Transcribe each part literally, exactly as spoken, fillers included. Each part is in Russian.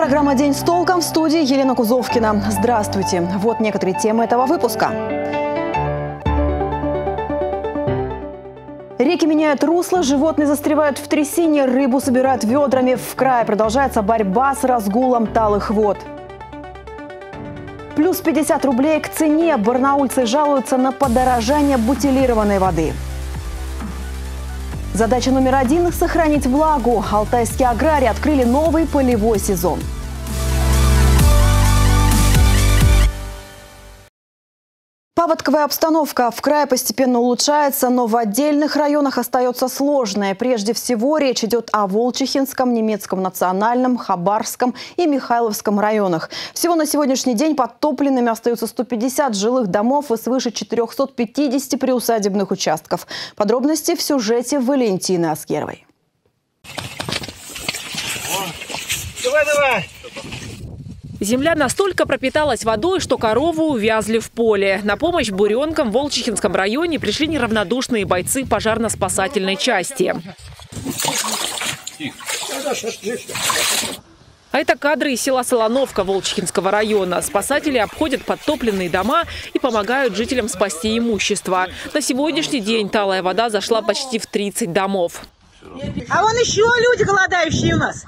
программа «День с толком», в студии Елена Кузовкина. Здравствуйте. Вот некоторые темы этого выпуска. Реки меняют русло, животные застревают в трясине, рыбу собирают ведрами. В крае продолжается борьба с разгулом талых вод. Плюс пятьдесят рублей к цене. Барнаульцы жалуются на подорожание бутилированной воды. Задача номер один – сохранить влагу. Алтайские аграрии открыли новый полевой сезон. Паводковая обстановка в крае постепенно улучшается, но в отдельных районах остается сложная. Прежде всего, речь идет о Волчихинском, Немецком национальном, Хабарском и Михайловском районах. Всего на сегодняшний день подтопленными остаются сто пятьдесят жилых домов и свыше четырёхсот пятидесяти приусадебных участков. Подробности в сюжете Валентины Аскеровой. Давай, давай! Земля настолько пропиталась водой, что коровы увязли в поле. На помощь буренкам в Волчихинском районе пришли неравнодушные бойцы пожарно-спасательной части. А это кадры из села Солоновка Волчихинского района. Спасатели обходят подтопленные дома и помогают жителям спасти имущество. На сегодняшний день талая вода зашла почти в тридцать домов. А вон еще люди голодающие у нас.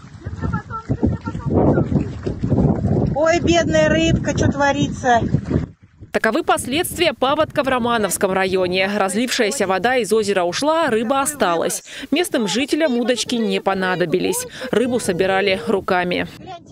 Ой, бедная рыбка, что творится? Таковы последствия паводка в Романовском районе. Разлившаяся вода из озера ушла, рыба осталась. Местным жителям удочки не понадобились. Рыбу собирали руками.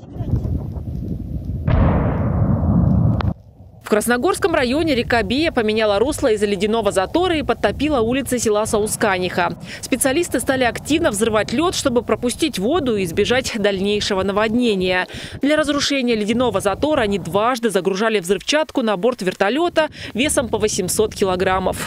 В Красногорском районе река Бия поменяла русло из-за ледяного затора и подтопила улицы села Саусканиха. Специалисты стали активно взрывать лед, чтобы пропустить воду и избежать дальнейшего наводнения. Для разрушения ледяного затора они дважды загружали взрывчатку на борт вертолета весом по восемьсот килограммов.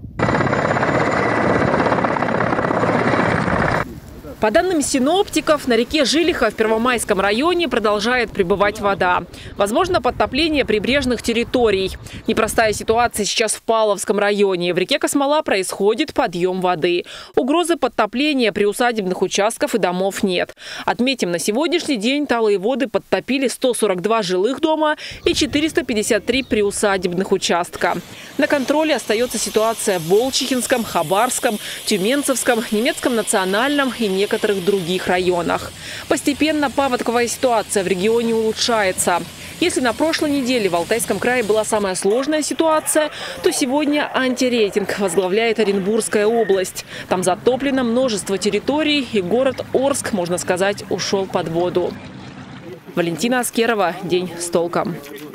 По данным синоптиков, на реке Жилиха в Первомайском районе продолжает прибывать вода. Возможно, подтопление прибрежных территорий. Непростая ситуация сейчас в Павловском районе. В реке Космола происходит подъем воды. Угрозы подтопления приусадебных участков и домов нет. Отметим, на сегодняшний день талые воды подтопили сто сорок два жилых дома и четыреста пятьдесят три приусадебных участка. На контроле остается ситуация в Волчихинском, Хабарском, Тюменцевском, Немецком национальном и некоторых некоторых других районах. Постепенно паводковая ситуация в регионе улучшается. Если на прошлой неделе в Алтайском крае была самая сложная ситуация, то сегодня антирейтинг возглавляет Оренбургская область. Там затоплено множество территорий, и город Орск, можно сказать, ушел под воду. Валентина Аскерова. День с толком.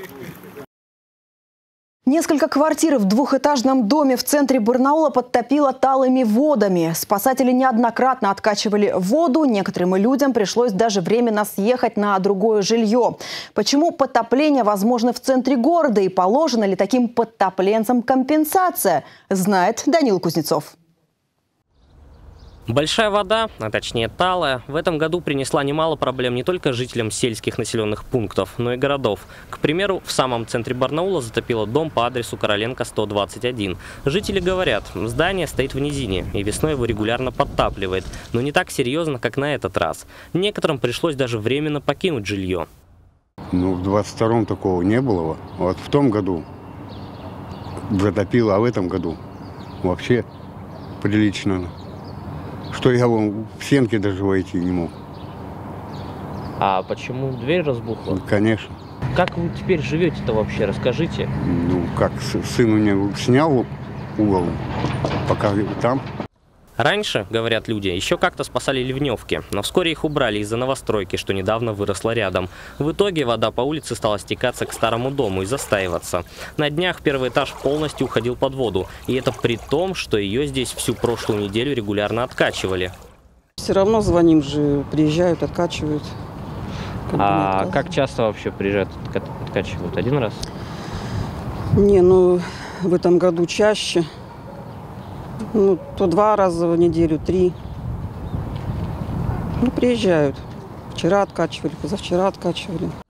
Несколько квартир в двухэтажном доме в центре Барнаула подтопило талыми водами. Спасатели неоднократно откачивали воду. Некоторым людям пришлось даже временно съехать на другое жилье. Почему подтопление возможно в центре города и положена ли таким подтопленцам компенсация, знает Данил Кузнецов. Большая вода, а точнее талая, в этом году принесла немало проблем не только жителям сельских населенных пунктов, но и городов. К примеру, в самом центре Барнаула затопило дом по адресу Короленко сто двадцать один. Жители говорят, здание стоит в низине и весной его регулярно подтапливает, но не так серьезно, как на этот раз. Некоторым пришлось даже временно покинуть жилье. Ну, в двадцать втором такого не было. Вот в том году затопило, а в этом году вообще прилично. Что я вон в сенке даже войти не мог. А почему дверь разбухла? Конечно. Как вы теперь живете-то вообще? Расскажите. Ну, как сын у меня снял угол, пока там. Раньше, говорят люди, еще как-то спасали ливневки, но вскоре их убрали из-за новостройки, что недавно выросла рядом. В итоге вода по улице стала стекаться к старому дому и застаиваться. На днях первый этаж полностью уходил под воду, и это при том, что ее здесь всю прошлую неделю регулярно откачивали. Все равно звоним же, приезжают, откачивают. А как часто вообще приезжают, откачивают? Один раз? Не, ну в этом году чаще. Ну, то два раза в неделю, три. Ну, приезжают. Вчера откачивали, позавчера откачивали.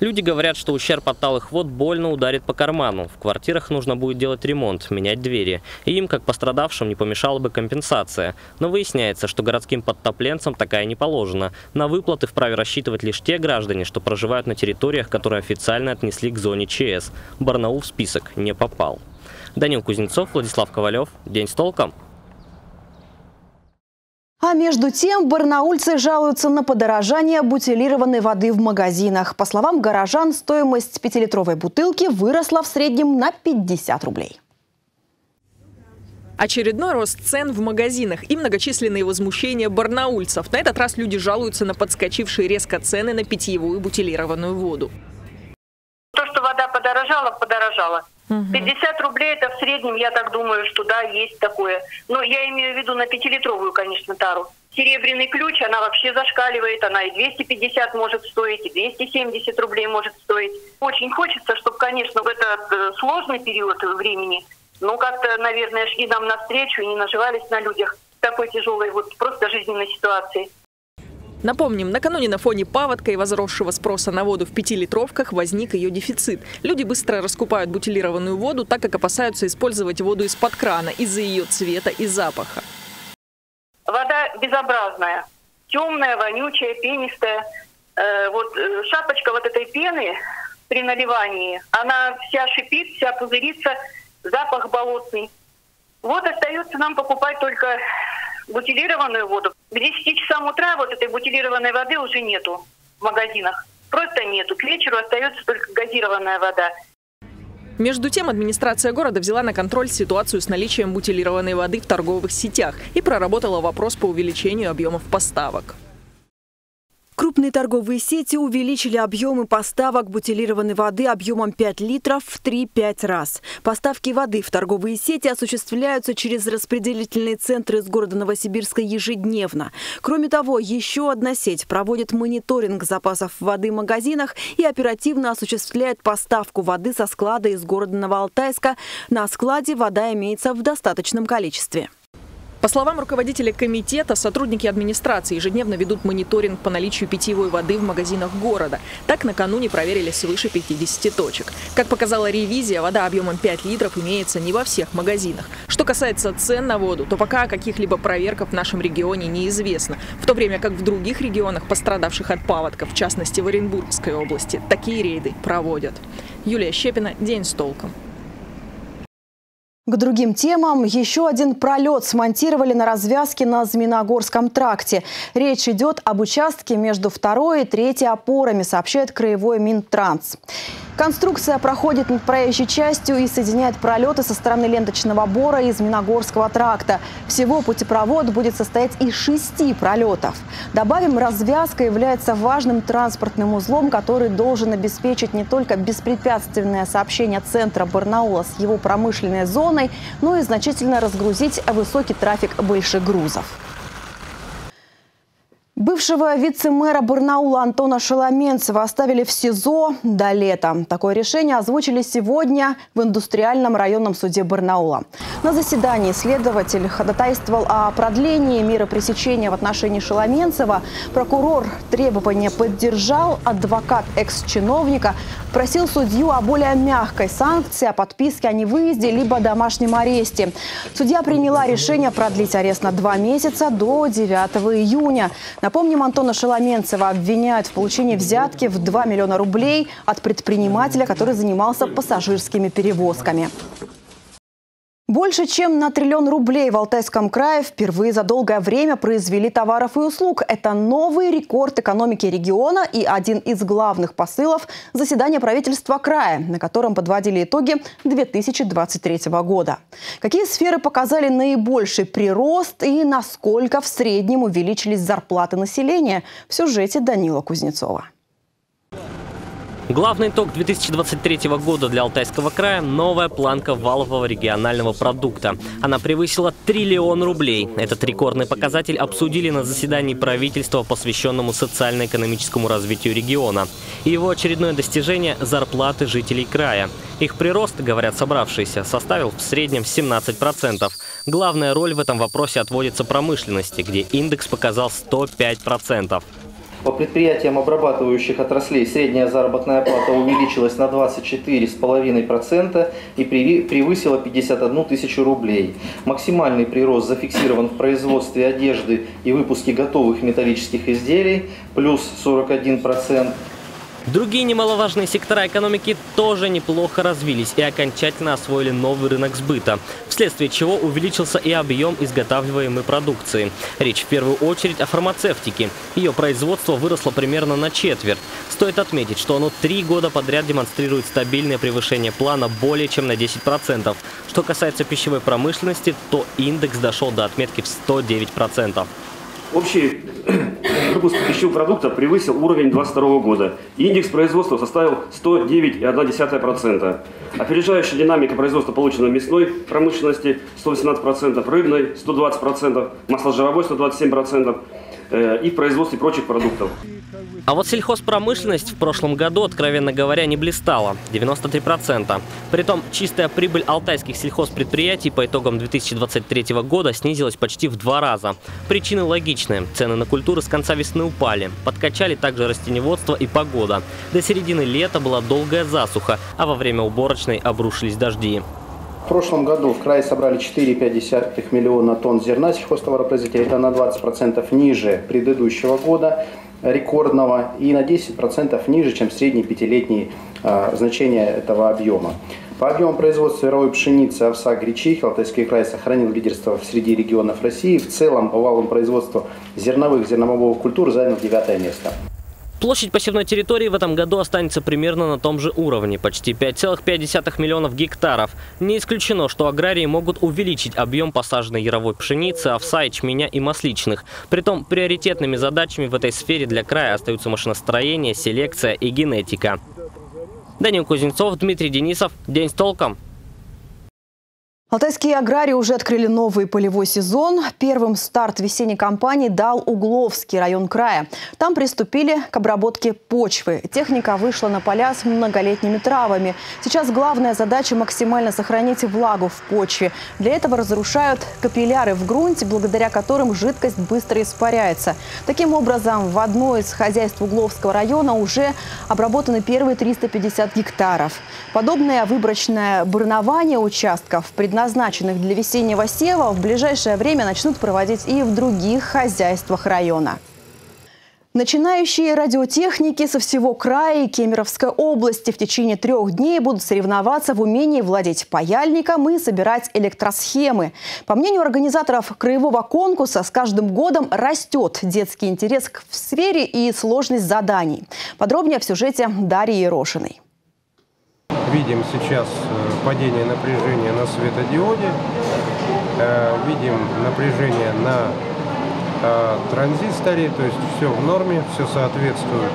Люди говорят, что ущерб от талых вод больно ударит по карману. В квартирах нужно будет делать ремонт, менять двери. И им, как пострадавшим, не помешала бы компенсация. Но выясняется, что городским подтопленцам такая не положена. На выплаты вправе рассчитывать лишь те граждане, что проживают на территориях, которые официально отнесли к зоне ЧС. Барнаул в список не попал. Данил Кузнецов, Владислав Ковалев. День с толком. А между тем, барнаульцы жалуются на подорожание бутилированной воды в магазинах. По словам горожан, стоимость пятилитровой бутылки выросла в среднем на пятьдесят рублей. Очередной рост цен в магазинах и многочисленные возмущения барнаульцев. На этот раз люди жалуются на подскочившие резко цены на питьевую бутилированную воду. То, что вода подорожала, подорожала. пятьдесят рублей это в среднем, я так думаю, что да, есть такое. Но я имею в виду на пятилитровую, конечно, тару. Серебряный ключ, она вообще зашкаливает, она и двести пятьдесят может стоить, и двести семьдесят рублей может стоить. Очень хочется, чтобы, конечно, в этот сложный период времени, ну как-то, наверное, шли нам навстречу и не наживались на людях в такой тяжелой вот просто жизненной ситуации. Напомним, накануне на фоне паводка и возросшего спроса на воду в пятилитровках возник ее дефицит. Люди быстро раскупают бутилированную воду, так как опасаются использовать воду из-под крана из-за ее цвета и запаха. Вода безобразная, темная, вонючая, пенистая. Э, вот э, шапочка вот этой пены при наливании, она вся шипит, вся пузырится, запах болотный. Вот остается нам покупать только бутилированную воду. К десяти часам утра вот этой бутилированной воды уже нету в магазинах. Просто нету. К вечеру остается только газированная вода. Между тем, администрация города взяла на контроль ситуацию с наличием бутилированной воды в торговых сетях и проработала вопрос по увеличению объемов поставок. Крупные торговые сети увеличили объемы поставок бутилированной воды объемом пять литров в три-пять раз. Поставки воды в торговые сети осуществляются через распределительные центры из города Новосибирска ежедневно. Кроме того, еще одна сеть проводит мониторинг запасов воды в магазинах и оперативно осуществляет поставку воды со склада из города Новоалтайска. На складе вода имеется в достаточном количестве. По словам руководителя комитета, сотрудники администрации ежедневно ведут мониторинг по наличию питьевой воды в магазинах города. Так, накануне проверили свыше пятидесяти точек. Как показала ревизия, вода объемом пять литров имеется не во всех магазинах. Что касается цен на воду, то пока о каких-либо проверках в нашем регионе неизвестно. В то время как в других регионах, пострадавших от паводка, в частности в Оренбургской области, такие рейды проводят. Юлия Щепина, День с толком. К другим темам. Еще один пролет смонтировали на развязке на Змеиногорском тракте. Речь идет об участке между второй и третьей опорами, сообщает краевой Минтранс. Конструкция проходит над проезжей частью и соединяет пролеты со стороны ленточного бора и Змеиногорского тракта. Всего путепровод будет состоять из шести пролетов. Добавим, развязка является важным транспортным узлом, который должен обеспечить не только беспрепятственное сообщение центра Барнаула с его промышленной зоной, но и значительно разгрузить высокий трафик больших грузов. Бывшего вице-мэра Барнаула Антона Шеломенцева оставили в СИЗО до лета. Такое решение озвучили сегодня в индустриальном районном суде Барнаула. На заседании следователь ходатайствовал о продлении меры пресечения в отношении Шеломенцева. Прокурор требования поддержал. Адвокат экс-чиновника просил судью о более мягкой санкции, о подписке о невыезде либо домашнем аресте. Судья приняла решение продлить арест на два месяца до девятого июня. Напомним, Антона Шеломенцева обвиняют в получении взятки в два миллиона рублей от предпринимателя, который занимался пассажирскими перевозками. Больше чем на триллион рублей в Алтайском крае впервые за долгое время произвели товаров и услуг. Это новый рекорд экономики региона и один из главных посылов заседания правительства края, на котором подводили итоги две тысячи двадцать третьего года. Какие сферы показали наибольший прирост и насколько в среднем увеличились зарплаты населения? В сюжете Данила Кузнецова. Главный итог две тысячи двадцать третьего года для Алтайского края – новая планка валового регионального продукта. Она превысила триллион рублей. Этот рекордный показатель обсудили на заседании правительства, посвященному социально-экономическому развитию региона. И его очередное достижение – зарплаты жителей края. Их прирост, говорят собравшиеся, составил в среднем семнадцать процентов. Главная роль в этом вопросе отводится промышленности, где индекс показал сто пять процентов. По предприятиям обрабатывающих отраслей средняя заработная плата увеличилась на двадцать четыре целых пять десятых процента и превысила пятьдесят одну тысячу рублей. Максимальный прирост зафиксирован в производстве одежды и выпуске готовых металлических изделий – плюс сорок один процент. Другие немаловажные сектора экономики тоже неплохо развились и окончательно освоили новый рынок сбыта, вследствие чего увеличился и объем изготавливаемой продукции. Речь в первую очередь о фармацевтике. Ее производство выросло примерно на четверть. Стоит отметить, что оно три года подряд демонстрирует стабильное превышение плана более чем на десять процентов. Что касается пищевой промышленности, то индекс дошел до отметки в сто девять процентов. Общий выпуск пищевых продуктов превысил уровень две тысячи двадцать второго года. Индекс производства составил сто девять целых одна десятая процента. Опережающая динамика производства получена в мясной промышленности сто восемнадцать процентов, рыбной сто двадцать процентов, масложировой сто двадцать семь процентов и в производстве прочих продуктов. А вот сельхозпромышленность в прошлом году, откровенно говоря, не блистала – девяносто три процента. Притом чистая прибыль алтайских сельхозпредприятий по итогам две тысячи двадцать третьего года снизилась почти в два раза. Причины логичны. Цены на культуры с конца весны упали. Подкачали также растениеводство и погода. До середины лета была долгая засуха, а во время уборочной обрушились дожди. В прошлом году в крае собрали четыре целых пять десятых миллиона тонн зерна сельхозтоваропроизводителей. Это на двадцать процентов ниже предыдущего года рекордного и на десять процентов ниже, чем среднее пятилетнее э, значение этого объема. По объему производства яровой пшеницы, овса, гречихи Алтайский край сохранил лидерство среди регионов России. В целом по валовому производству зерновых зернобобовых культур занял девятое место. Площадь посевной территории в этом году останется примерно на том же уровне – почти пять целых пять десятых миллионов гектаров. Не исключено, что аграрии могут увеличить объем посаженной яровой пшеницы, овса, ячменя и масличных. Притом приоритетными задачами в этой сфере для края остаются машиностроение, селекция и генетика. Данил Кузнецов, Дмитрий Денисов. День с толком. Алтайские аграрии уже открыли новый полевой сезон. Первым старт весенней кампании дал Угловский район края. Там приступили к обработке почвы. Техника вышла на поля с многолетними травами. Сейчас главная задача – максимально сохранить влагу в почве. Для этого разрушают капилляры в грунте, благодаря которым жидкость быстро испаряется. Таким образом, в одной из хозяйств Угловского района уже обработаны первые триста пятьдесят гектаров. Подобное выборочное бурнование участков, предназначенных назначенных для весеннего сева, в ближайшее время начнут проводить и в других хозяйствах района. Начинающие радиотехники со всего края и Кемеровской области в течение трех дней будут соревноваться в умении владеть паяльником и собирать электросхемы. По мнению организаторов краевого конкурса, с каждым годом растет детский интерес к сфере и сложность заданий. Подробнее в сюжете Дарьи Ерошиной. Видим сейчас падение напряжения на светодиоде, видим напряжение на транзисторе, то есть все в норме, все соответствует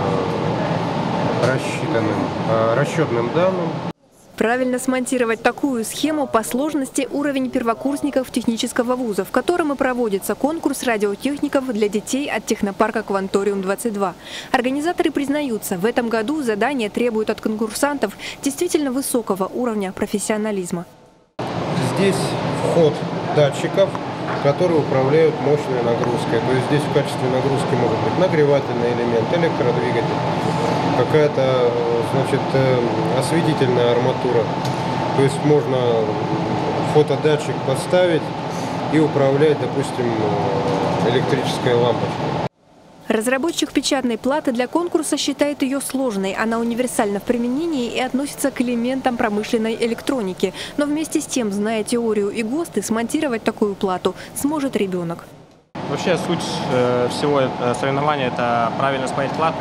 рассчитанным, расчетным данным. Правильно смонтировать такую схему по сложности уровень первокурсников технического вуза, в котором и проводится конкурс радиотехников для детей от технопарка «Кванториум двадцать два». Организаторы признаются, в этом году задания требуют от конкурсантов действительно высокого уровня профессионализма. Здесь вход датчиков, которые управляют мощной нагрузкой. То есть здесь в качестве нагрузки может быть нагревательный элемент, электродвигатель, какая-то, значит, осветительная арматура. То есть можно фотодатчик поставить и управлять, допустим, электрической лампочкой. Разработчик печатной платы для конкурса считает ее сложной. Она универсальна в применении и относится к элементам промышленной электроники. Но вместе с тем, зная теорию и ГОСТы, смонтировать такую плату сможет ребенок. Вообще суть всего соревнования – это правильно спаять плату,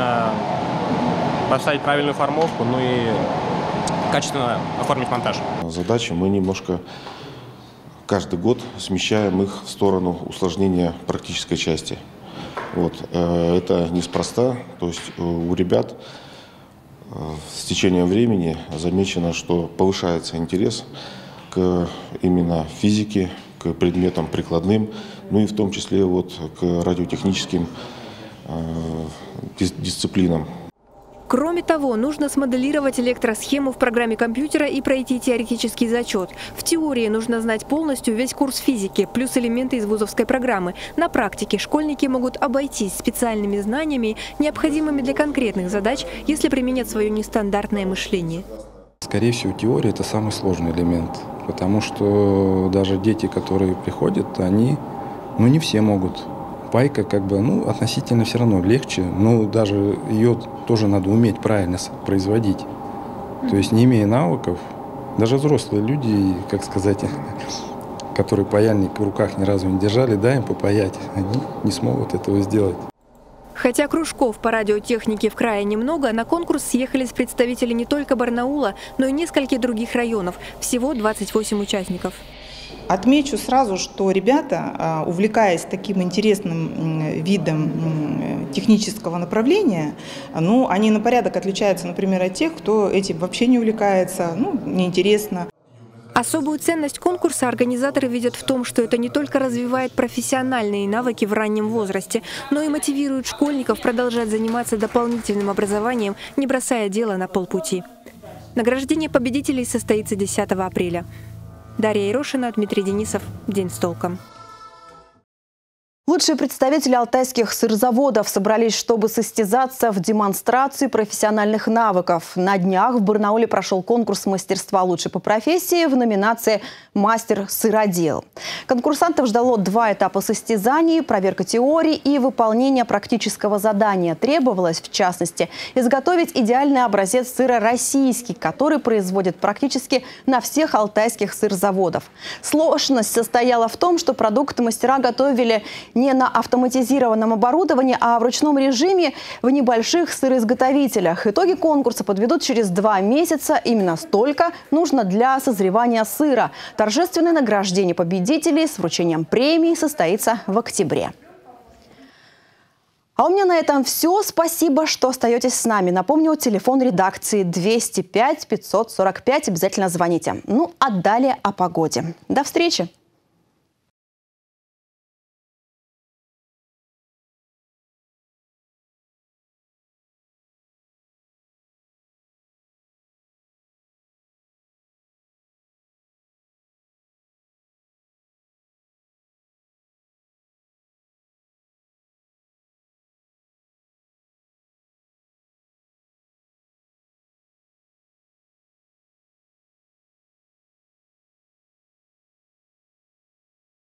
поставить правильную формовку, ну и качественно оформить монтаж. Задачи мы немножко каждый год смещаем их в сторону усложнения практической части. Вот. Это неспроста, то есть у ребят с течением времени замечено, что повышается интерес к именно физике, к предметам прикладным, ну и в том числе вот к радиотехническим дисциплинам. Кроме того, нужно смоделировать электросхему в программе компьютера и пройти теоретический зачет. В теории нужно знать полностью весь курс физики, плюс элементы из вузовской программы. На практике школьники могут обойтись специальными знаниями, необходимыми для конкретных задач, если применят свое нестандартное мышление. Скорее всего, теория – это самый сложный элемент, потому что даже дети, которые приходят, они, ну, не все могут. Пайка как бы, ну, относительно все равно легче, но даже ее тоже надо уметь правильно производить. То есть, не имея навыков, даже взрослые люди, как сказать, которые паяльник в руках ни разу не держали, дай им попаять, они не смогут этого сделать. Хотя кружков по радиотехнике в крае немного, на конкурс съехались представители не только Барнаула, но и нескольких других районов. Всего двадцать восемь участников. Отмечу сразу, что ребята, увлекаясь таким интересным видом технического направления, ну, они на порядок отличаются, например, от тех, кто этим вообще не увлекается, ну, неинтересно. Особую ценность конкурса организаторы видят в том, что это не только развивает профессиональные навыки в раннем возрасте, но и мотивирует школьников продолжать заниматься дополнительным образованием, не бросая дело на полпути. Награждение победителей состоится десятого апреля. Дарья Ерошина, Дмитрий Денисов. День с толком. Лучшие представители алтайских сырзаводов собрались, чтобы состязаться в демонстрации профессиональных навыков. На днях в Барнауле прошел конкурс мастерства лучшей по профессии в номинации «Мастер-сыродел». Конкурсантов ждало два этапа состязаний – проверка теории и выполнение практического задания. Требовалось, в частности, изготовить идеальный образец сыра российский, который производят практически на всех алтайских сырзаводах. Сложность состояла в том, что продукты мастера готовили не на автоматизированном оборудовании, а в ручном режиме в небольших сыроизготовителях. Итоги конкурса подведут через два месяца. Именно столько нужно для созревания сыра. Торжественное награждение победителей с вручением премии состоится в октябре. А у меня на этом все. Спасибо, что остаетесь с нами. Напомню, телефон редакции двести пять пятьсот сорок пять. Обязательно звоните. Ну, а далее о погоде. До встречи!